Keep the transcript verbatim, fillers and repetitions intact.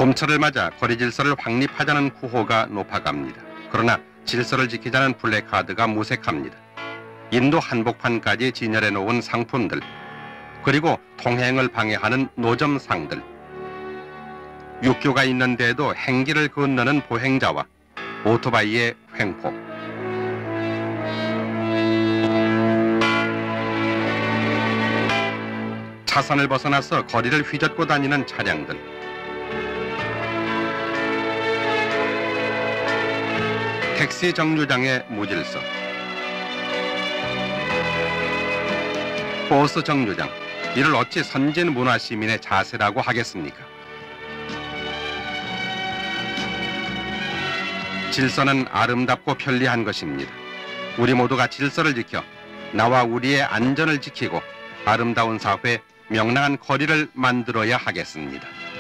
봄철을 맞아 거리 질서를 확립하자는 구호가 높아갑니다. 그러나 질서를 지키자는 플래카드가 무색합니다. 인도 한복판까지 진열해 놓은 상품들, 그리고 통행을 방해하는 노점상들, 육교가 있는데도 행길을 건너는 보행자와 오토바이의 횡포, 차선을 벗어나서 거리를 휘젓고 다니는 차량들, 택시 정류장의 무질서, 버스 정류장, 이를 어찌 선진 문화 시민의 자세라고 하겠습니까? 질서는 아름답고 편리한 것입니다. 우리 모두가 질서를 지켜 나와 우리의 안전을 지키고 아름다운 사회, 명랑한 거리를 만들어야 하겠습니다.